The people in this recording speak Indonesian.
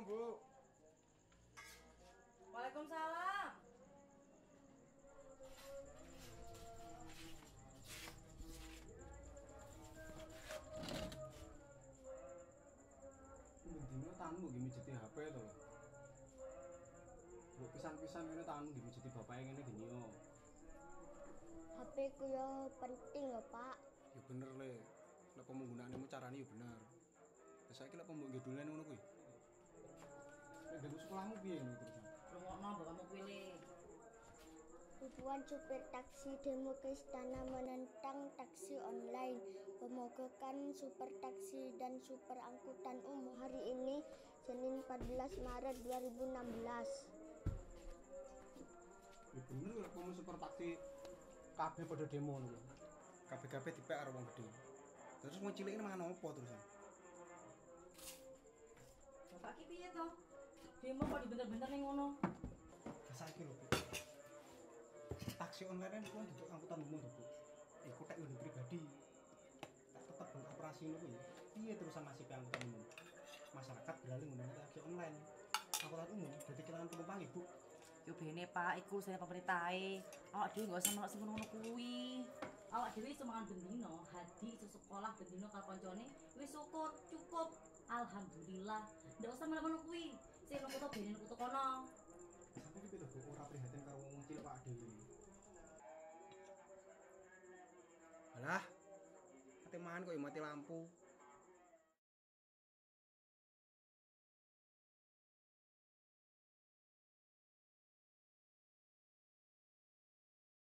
Assalamualaikum, Bu. Waalaikumsalam. Bendino tanmu nggih mijeti HP to. Bu pisan-pisan ngene tanmu nggih mijeti bapake ngene gini yo. HP ku yo penting lho, Pak. Ya bener le. Nek penggunaanmu carane yo bener. Lah saiki lek pembok nggih dolen ngono kuwi. Nek dalu sekolahmu piye ngono terus? Rungokno bapakmu kuwi le. Ribuan supir taksi demo ke istana menentang taksi online, memogokkan super taksi dan super angkutan umum hari ini, Senin 14 Maret 2016. Ya bener lek pemu super taksi kabeh padha demo ngono. Kabeh-kabeh dipek karo wong gedhe. Terus wong cilik ini mangan opo terusan? Bapak ki piye to? Demo kok dibener-bener ning ngono. Lah saiki lho, Bu. Taksi online kan duduk angkutan umum to, Bu. Iku tek nggon pribadi. Tak tetep operasi ngono kuwi. Piye terusan nasib angkutan umum? Masyarakat beralih menggunakan taksi online. Angkutan umum dadi kelangan penumpang, Ibu. Yo bene Pak, iku urusan pemerintahe. Awak dhewe enggak usah melok sing ngono kuwi. Awak dhewe iso mangan bendino, Hadi iso sekolah bendino karo kancane, wis syukur, cukup. Alhamdulillah. Ndak usah melok kuwi. Sing nang kota bene nang kota kono. Sampai iki lho, Bu, ora prihatin karo wong cilik Pak dhewe. Alah. Ate mangan kok ya mati lampu.